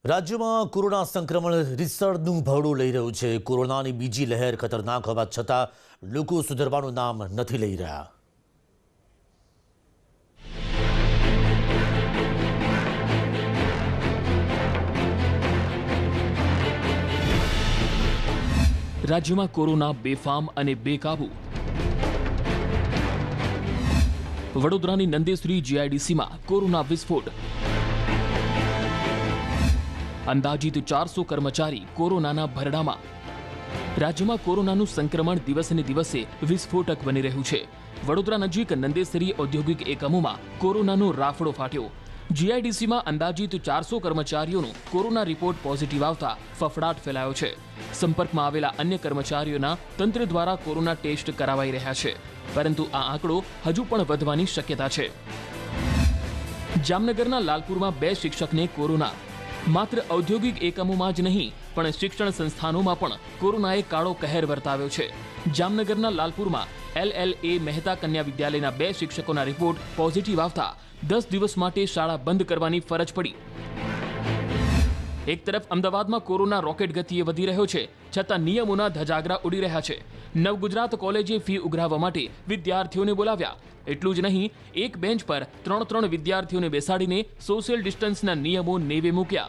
રાજ્યમાં કોરોના સંક્રમણ રીતસરનું ભરડું લઈ રહ્યું છે। કોરોનાની બીજી લહેર ખતરનાક હોવા છતાં લોકો સુધરવાનું નામ નથી લઈ રહ્યા। રાજ્યમાં કોરોના બેફામ અને બેકાબુ। વડોદરાની નંદેશ્રી જીઆઈડીસીમાં કોરોના વિસ્ફોટ। અંદાજિત 400 કર્મચારી કોરોનાના ભરડામાં। રાજ્યમાં કોરોનાનું સંક્રમણ દિવસને દિવસે વિસ્ફોટક બની રહ્યું છે। વડોદરા નજીક નંદેસરી ઔદ્યોગિક એકમોમાં કોરોનાનો રાફડો ફાટ્યો। જીઆઈડીસીમાં અંદાજિત 400 કર્મચારીઓનો કોરોના રિપોર્ટ પોઝિટિવ આવતા ફફડાટ ફેલાયો છે। સંપર્કમાં આવેલા અન્ય કર્મચારીઓના તંત્ર દ્વારા કોરોના ટેસ્ટ કરાવાઈ રહ્યા છે, પરંતુ આ આંકડો હજુ પણ વધવાની શક્યતા છે। જામનગરના લાલપુરમાં 2 શિક્ષકને કોરોના। માત્ર ઔદ્યોગિક એકમોમાં જ નહીં પણ શિક્ષણ સંસ્થાનોમાં પણ કોરોનાએ કાળો કહેર વર્તાવ્યો છે। જામનગરના લાલપુરમાં LLA મહેતા કન્યા વિદ્યાલયના 2 શિક્ષકોના રિપોર્ટ પોઝિટિવ આવતા 10 દિવસ માટે શાળા બંધ કરવાની ફરજ પડી। એક તરફ અમદાવાદમાં કોરોના રોકેટ ગતિએ વધી રહ્યો છે, છતાં નિયમોના ધજાગરા ઉડી રહ્યા છે। નવગુજરાત કોલેજે ફી ઉઘરાવવા માટે વિદ્યાર્થીઓને બોલાવ્યા। એટલું જ નહીં, એક બેન્ચ પર 3 વિદ્યાર્થીઓને બેસાડીને સોશિयल डिस्टेंस ના નિયમો નેવે મૂક્યા।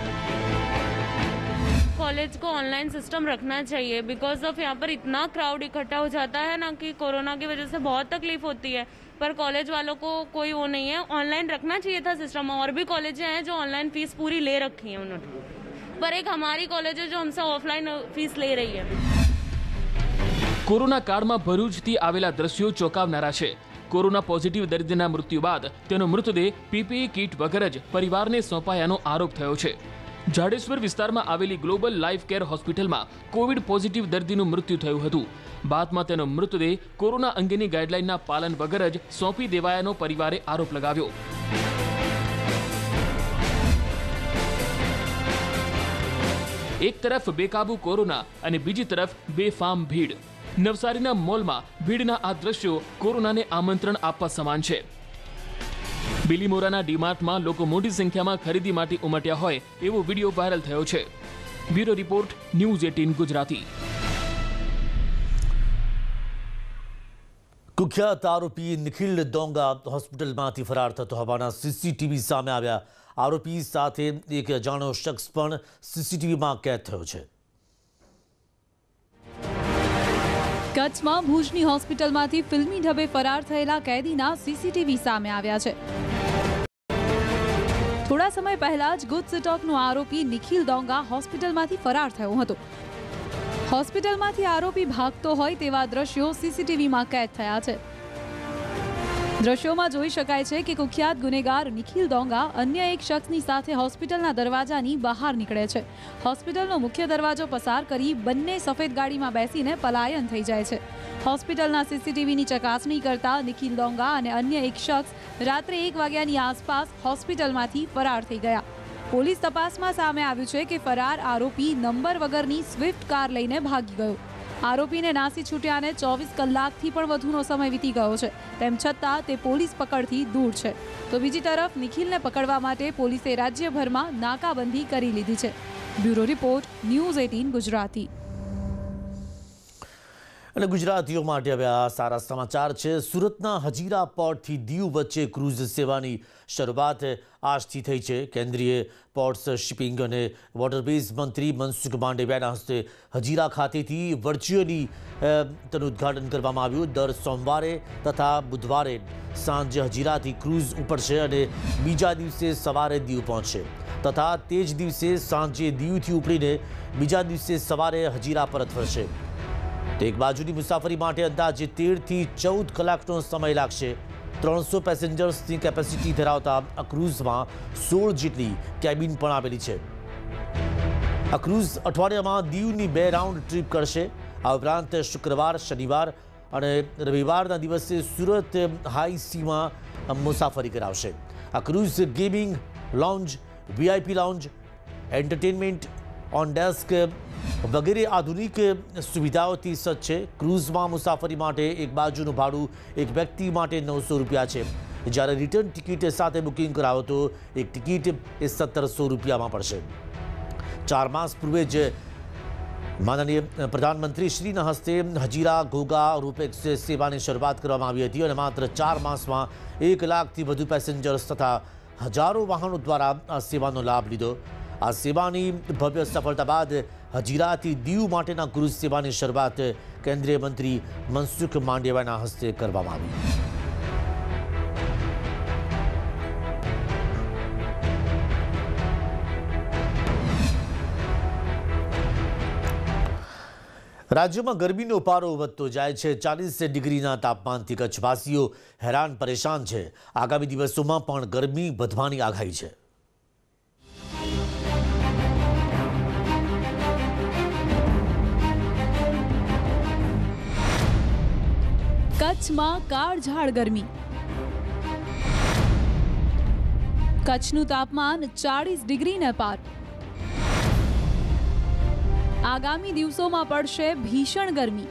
कॉलेज को ऑनलाइन सिस्टम रखना चाहिए बिकॉज ऑफ यहाँ पर इतना क्राउड इकट्ठा हो जाता है ना कि कोरोना की वजह से बहुत तकलीफ होती है, पर कॉलेज वालों को कोई वो नहीं है। ऑनलाइन रखना चाहिए था सिस्टम। और भी कॉलेजें हैं जो ऑनलाइन फीस पूरी ले रखी है उन्होंने, पर एक हमारी कॉलेज है जो हमसे ऑफलाइन फीस ले रही है। કોરોના કાળમાં ભરૂચથી આવેલા દ્રશ્યો ચોંકાવનારા છે। કોરોના પોઝિટિવ દર્દીના મૃત્યુ બાદ તેનો મૃતદેહ પીપીઈ કીટ વગર જ પરિવારને સોંપાયાનો આરોપ થયો છે। જાડેશ્વર વિસ્તારમાં આવેલી ગ્લોબલ લાઈફ કેર હોસ્પિટલમાં કોવિડ પોઝિટિવ દર્દીનું મૃત્યુ થયું હતું। બાદમાં તેનો મૃતદેહ કોરોના અંગેની ગાઈડલાઈનના પાલન વગર જ સોંપી દેવાયાનો પરિવારે આરોપ લગાવ્યો। એક તરફ બેકાબુ કોરોના અને બીજી તરફ બેફામ ભીડ। નવસારીના મોલમાં ભીડના આ દ્રશ્યો કોરોનાને આમંત્રણ આપવા સમાન છે। બિલીમોરાના ડીમાર્ટમાં લોકો મોટી સંખ્યામાં ખરીદી માટે ઉમટ્યા હોય એવો વિડીયો વાયરલ થયો છે। Bureau report, news 18 Gujarati. કુખ્યાત આરોપી નિખિલ ડોંગા હોસ્પિટલમાંથી ફરાર થતો હોવાના સીસીટીવી સામે આવ્યા। આરોપી સાથે એક અજાણ્યો શખ્સ પણ સીસીટીવીમાં કેદ થયો છે। કચ્છમાં ભુજની હોસ્પિટલમાંથી ફિલ્મી ઢબે ફરાર થયેલા કેદીના સીસીટીવી સામે આવ્યા છે। થોડા સમય પહેલા જ ગુડ સ્ટોકનો આરોપી નિખિલ ડોંગા હોસ્પિટલમાંથી ફરાર થયો હતો। હોસ્પિટલમાંથી આરોપી ભાગતો હોય તેવા દ્રશ્યો સીસીટીવીમાં કેદ થયા છે। દ્રશ્યોમાં જોઈ શકાય છે કે કુખ્યાત ગુનેગાર નિખિલ ડોંગા અન્ય એક શખ્સની સાથે હોસ્પિટલના દરવાજાની બહાર નીકળે છે। હોસ્પિટલનો મુખ્ય દરવાજો પસાર કરી બંને સફેદ ગાડીમાં બેસીને પલાયન થઈ જાય છે। હોસ્પિટલના સીસીટીવીની ચકાસણી કરતા નિખિલ ડોંગા અને અન્ય એક શખ્સ રાત્રે 1 વાગ્યાની આસપાસ હોસ્પિટલમાંથી ફરાર થઈ ગયા। પોલીસ તપાસમાં સામે આવ્યું છે કે ફરાર આરોપી નંબર વગરની સ્વિફ્ટ કાર લઈને ભાગી ગયો। આરોપીને નાસી છૂટ્યાને 24 કલાકથી પણ વધુનો સમય વીતી ગયો છે, તેમ છતાં તે પોલીસ પકડથી દૂર છે। તો બીજી તરફ નિખિલને પકડવા માટે પોલીસે રાજ્યભરમાં નાકાબંધી કરી લીધી છે। Bureau report, news 18 Gujarati. અને ગુજરાતીઓ માટે હવે આ સારા સમાચાર છે। સુરતના હજીરા પોર્ટથી દીવ વચ્ચે ક્રૂઝ સેવાની શરૂઆત આજથી થઈ છે। કેન્દ્રીય પોર્ટ્સ, શિપિંગ અને વોટરવેઝ મંત્રી મનસુખ માંડવિયાના હસ્તે હજીરા ખાતેથી વર્ચ્યુઅલી તેનું ઉદ્ઘાટન કરવામાં આવ્યું। દર સોમવારે તથા બુધવારે સાંજે હજીરાથી ક્રૂઝ ઉપડશે અને બીજા દિવસે સવારે દીવ પહોંચશે તથા તે જ દિવસે સાંજે દીવથી ઉપડીને બીજા દિવસે સવારે હજીરા પરત ફરશે। એક બાજુની મુસાફરી માટે અંદાજે 13 થી 14 કલાકનો સમય લાગશે। 300 પેસેન્જર્સની કેપેસિટી ધરાવતા આ ક્રૂઝમાં 16 જેટલી કેબિન પણ આવેલી છે। આ ક્રૂઝ અઠવાડિયામાં દીવની 2 રાઉન્ડ ટ્રીપ કરશે। આ ઉપરાંત શુક્રવાર, શનિવાર અને રવિવારના દિવસે સુરત હાઈ સીમાં મુસાફરી કરાવશે। આ cruise gaming lounge, VIP lounge, entertainment, on desk વગેરે આધુનિક સુવિધાઓથી સજ્જ છે। ક્રૂઝમાં મુસાફરી માટે એક બાજુનું ભાડું એક વ્યક્તિ માટે 900 રૂપિયા છે। જ્યારે રિટર્ન ટિકિટ સાથે બુકિંગ કરાવો તો એક ટિકિટ એ 1700 રૂપિયામાં પડશે. 4 માસ પૂર્વે જ માનનીય પ્રધાનમંત્રી શ્રીના હસ્તે હજીરા ઘોઘા રોપેક્સ સેવાની શરૂઆત કરવામાં આવી હતી અને માત્ર 4 માસમાં 1 લાખથી વધુ પેસેન્જર્સ તથા હજારો વાહનો દ્વારા આ સેવાનો લાભ લીધો. આ સેવાની ભવ્ય સફળતા બાદ હજીરાથી દીવ માટેના ક્રૂઝ સેવાની શરૂઆત કેન્દ્રીય મંત્રી મનસુખ માંડવિયાના હસ્તે કરવામાં આવી. રાજ્યમાં ગરમીનો પારો વધતો જાય છે. 40 ડિગ્રીના તાપમાનથી કચ્છવાસીઓ હેરાન પરેશાન છે. આગામી દિવસોમાં પણ ગરમી વધવાની આગાહી છે. કચ્છમાં કાળઝાળ ગરમી. કચ્છનું તાપમાન 40 ડિગ્રીને પાર. આગામી દિવસોમાં પડશે ભીષણ ગરમી.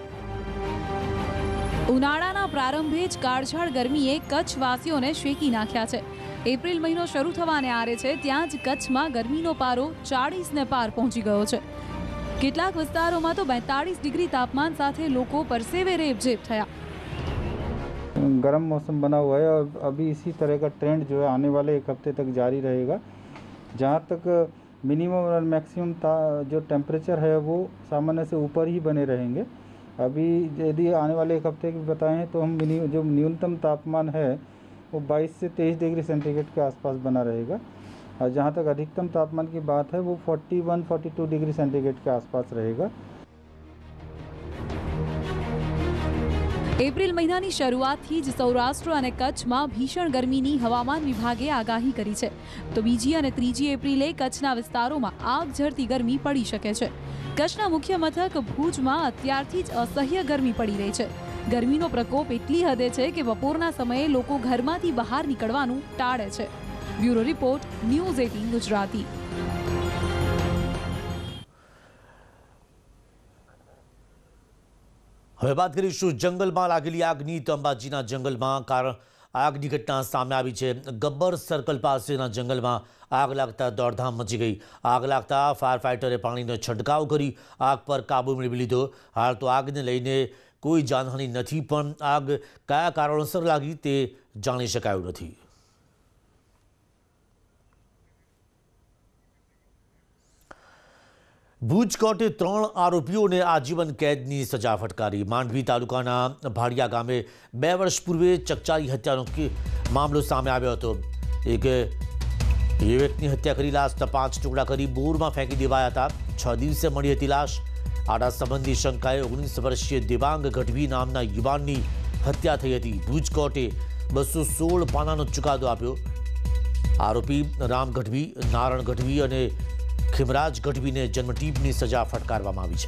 ઉનાળાના પ્રારંભે જ કાળઝાળ ગરમીએ કચ્છવાસીઓને શેકી નાખ્યા છે. એપ્રિલ મહિનો શરૂ થવાને આરે છે ત્યાં જ કચ્છમાં ગરમીનો પારો 40ને પાર પહોંચી ગયો છે. કેટલાક વિસ્તારોમાં તો 42 ડિગ્રી તાપમાન સાથે લોકો પરસેવે રેબઝેબ થયા. गर्म मौसम बना हुआ है और अभी इसी तरह का ट्रेंड जो है आने वाले 1 हफ्ते तक जारी रहेगा. जहाँ तक मिनिमम और मैक्सिमम जो टेम्परेचर है वो सामान्य से ऊपर ही बने रहेंगे. अभी यदि आने वाले 1 हफ्ते की बताएं तो हम जो न्यूनतम तापमान है वो 22 से 23 डिग्री सेंटीग्रेड के आसपास बना रहेगा और जहाँ तक अधिकतम तापमान की बात है वो 41-42 डिग्री सेंटीग्रेड के आसपास रहेगा. એપ્રિલ મહિનાની શરૂઆતથી જ સૌરાષ્ટ્ર અને કચ્છમાં ભીષણ ગરમીની હવામાન વિભાગે આગાહી કરી છે. તો 2જી અને 3જી એપ્રિલે કચ્છના વિસ્તારોમાં આગ ઝરતી ગરમી પડી શકે છે. કચ્છના મુખ્ય મથક ભુજમાં અત્યારથી જ અસહ્ય ગરમી પડી રહી છે. ગરમીનો પ્રકોપ એટલી હદે છે કે બપોરના સમયે લોકો ઘરમાંથી બહાર નીકળવાનું ટાળે છે. Bureau report, news 18 Gujarati. હવે વાત કરીશું જંગલમાં લાગેલી આગની. તો અંબાજીના જંગલમાં આગની ઘટના સામે આવી છે. ગબ્બર સર્કલ પાસેના જંગલમાં આગ લાગતા દોડધામ મચી ગઈ. આગ લાગતા ફાયર ફાઇટરે પાણીનો છંટકાવ કરી આગ પર કાબુ મેળવી લીધો. હાલ તો આગને લઈને કોઈ જાનહાનિ નથી, પણ આગ કયા કારણોસર લાગી તે જાણી શકાયું નથી. ભુજ કોર્ટે 3 આરોપીઓને આજીવન કેદની સજા ફટકારી. માંડવી તાલુકાના ભાડિયા ગામે 2 વર્ષ પૂર્વે ચકચારી હત્યાનો મામલો સામે આવ્યો હતો. એક યુવકની હત્યા કરી લાશના 5 ટુકડા કરી બોરમાં ફેંકી દેવાયા હતા. 6 દિવસે મળી હતી લાશ. આડા સંબંધી શંકાએ 19 વર્ષીય દેવાંગ ગઢવી નામના યુવાનની હત્યા થઈ હતી. ભુજ કોર્ટે 216 પાનાનો ચુકાદો આપ્યો. આરોપી રામ ગઢવી, નારણ ગઢવી અને ખીમરાજ ગઢવીને જન્મટીપની સજા ફટકારવામાં આવી છે.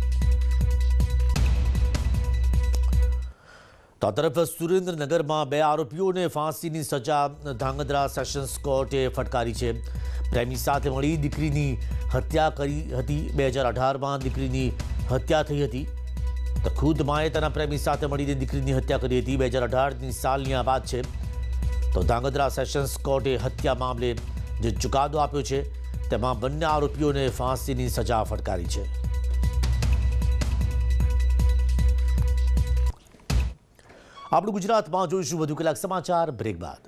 તો આ તરફ સુરેન્દ્રનગરમાં 2 આરોપીઓને ફાંસીની સજા ધાંગધ્રા સેશન્સ કોર્ટે ફટકારી છે. પ્રેમી સાથે મળી દીકરીની હત્યા કરી હતી. 2018માં દીકરીની હત્યા થઈ હતી. તો ખુદ માએ તેના પ્રેમી સાથે મળીને દીકરીની હત્યા કરી હતી. 2018ની સાલની આ વાત છે. તો ધાંગધ્રા સેશન્સ કોર્ટે હત્યા મામલે જે ચુકાદો આપ્યો છે તેમાં બંને આરોપીઓને ફાંસીની સજા ફટકારી છે. આપણું ગુજરાતમાં જોઈશું વધુ કેટલાક સમાચાર બ્રેક બાદ.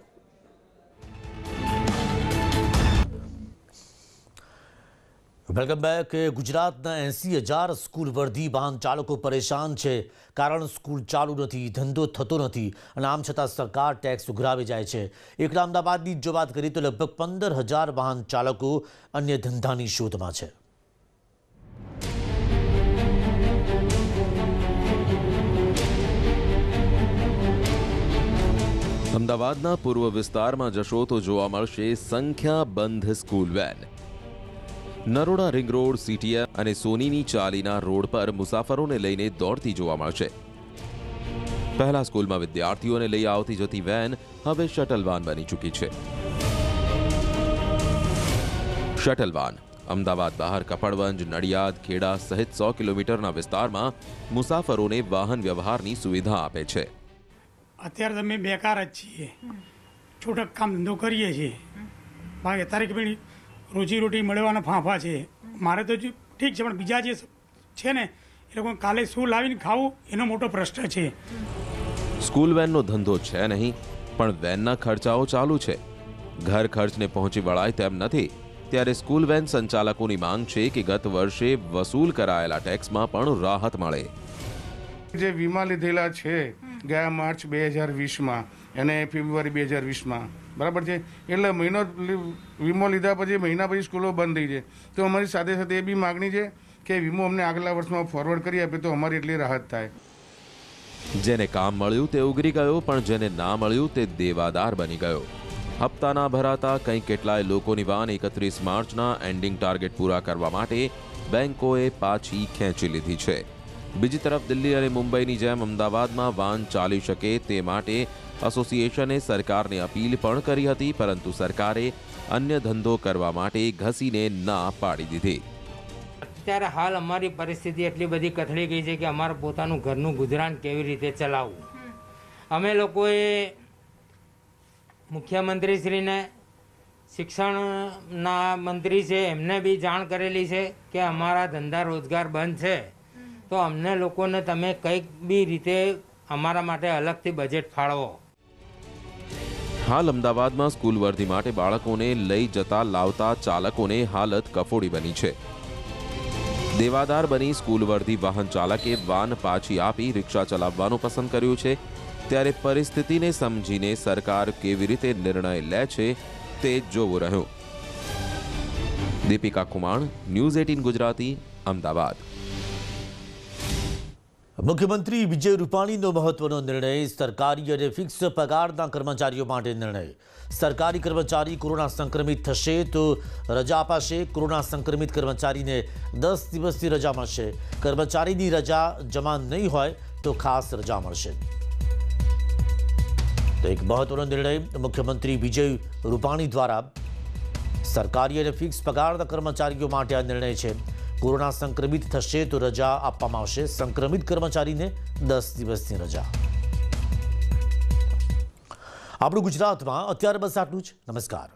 Welcome back. ગુજરાતના 80,000 સ્કૂલ વર્ધી વાહન ચાલકો પરેશાન છે. કારણ સ્કૂલ ચાલુ નથી, ધંધો થતો નથી અને આમ છતાં સરકાર ટેક્સ ઉઘરાવી જાય છે. એકલા અમદાવાદની જો વાત કરીએ તો લગભગ 15,000 વાહન ચાલકો અન્ય ધંધાની શોધમાં છે. અમદાવાદના પૂર્વ વિસ્તારમાં જશો તો જોવા મળશે સંખ્યાબંધ school van. Naroda ring road, CTM અને સોનીની ચાલીના રોડ પર મુસાફરોને લઈને દોડતી જોવા મળશે. પહેલા સ્કૂલમાં વિદ્યાર્થીઓને લઈ આવતી જતી વેન હવે શટલ વાન બની ચૂકી છે. શટલ વાન અમદાવાદ બહાર કપડવંજ, નડિયાદ, ખેડા સહિત 100 કિલોમીટરના વિસ્તારમાં મુસાફરોને વાહન વ્યવહારની સુવિધા આપે છે. અત્યારે તમે બેકાર જ છીએ છૂટક કામ ધંધો કરીએ છીએ. બાકી અત્યારે કે ભાઈ રોજીરોટી મળવાના ફાંફા છે. મારે તો ઠીક છે, પણ બીજા જે છે ને એ લોકો કાલે શું લાવીને ખાવું એનો મોટો પ્રશ્ન છે. સ્કૂલ વેનનો ધંધો છે નહીં, પણ વેનના ખર્ચાઓ ચાલુ છે. ઘર ખર્ચને પહોંચી વળાય તેમ નથી. ત્યારે સ્કૂલ વેન સંચાલકોની માંગ છે કે ગત વર્ષે વસૂલ કરાયેલા ટેક્સમાં પણ રાહત મળે. જે વીમા લીધેલા છે ગયા માર્ચ 2020માં અને ફેબ્રુઆરી 2020માં, બરાબર છે, એટલે મહિનો વીમો લીધા પછી મહિના પછી સ્કૂલો બંધ થઈ છે. તો અમારી સાથે સાથે એ બી માગણી છે કે વીમો અમને આગલા વર્ષમાં ફોરવર્ડ કરી આપે તો અમારી એટલી રાહત થાય. જેને કામ મળ્યું તે ઉગરી ગયો, પણ જેને ના મળ્યું તે દેવાદાર બની ગયો. હપ્તા ના ભરાતા કંઈ કેટલાય લોકોની વાન 31 માર્ચના એન્ડિંગ ટાર્ગેટ પૂરા કરવા માટે બેંકોએ પાછી ખેંચી લીધી છે. બીજી તરફ દિલ્હી અને મુંબઈની જેમ અમદાવાદમાં વાન ચાલી શકે તે માટે એસોસિએશને સરકારને અપીલ પણ કરી હતી, પરંતુ સરકારે અન્ય ધંધો કરવા માટે ઘસીને ના પાડી દીધી. અત્યારે હાલ અમારી પરિસ્થિતિ એટલી બધી કથળી ગઈ છે કે અમારે પોતાનું ઘરનું ગુજરાન કેવી રીતે ચલાવવું. અમે લોકોએ મુખ્યમંત્રીશ્રીને, શિક્ષણના મંત્રી છે એમને બી જાણ કરેલી છે કે અમારા ધંધા રોજગાર બંધ છે, તો અમને લોકોને તમે કંઈક બી રીતે અમારા માટે અલગથી બજેટ ફાળવો. હાલ અમદાવાદમાં સ્કૂલ વર્દી માટે બાળકોને લઈ જતા લાવતા ચાલકોને હાલત કફોડી બની છે. દેવાદાર બની સ્કૂલ વર્દી વાહન ચાલકે વાન પાછી આપી રિક્ષા ચલાવવાનું પસંદ કર્યું છે. ત્યારે પરિસ્થિતિને સમજીને સરકાર કેવી રીતે નિર્ણય લે છે તે જોવું રહ્યું. દીપિકા કુમાર, ન્યૂઝ 18 ગુજરાતી, અમદાવાદ. મુખ્યમંત્રી વિજય રૂપાણીનો મહત્વનો નિર્ણય. સરકારી અને ફિક્સ પગારના કર્મચારીઓ માટે નિર્ણય. સરકારી કર્મચારી કોરોના સંક્રમિત થશે તો રજા અપાશે. કોરોના સંક્રમિત કર્મચારીને 10 દિવસની રજા મળશે. કર્મચારીની રજા જમા નહીં હોય તો ખાસ રજા મળશે. તો એક મહત્વનો નિર્ણય મુખ્યમંત્રી વિજય રૂપાણી દ્વારા સરકારી અને ફિક્સ પગારના કર્મચારીઓ માટે આ નિર્ણય છે. કોરોના સંક્રમિત થશે તો રજા આપવામાં આવશે. સંક્રમિત કર્મચારીને 10 દિવસની રજા. આપણું ગુજરાતમાં અત્યારે બસ આટલું જ. નમસ્કાર.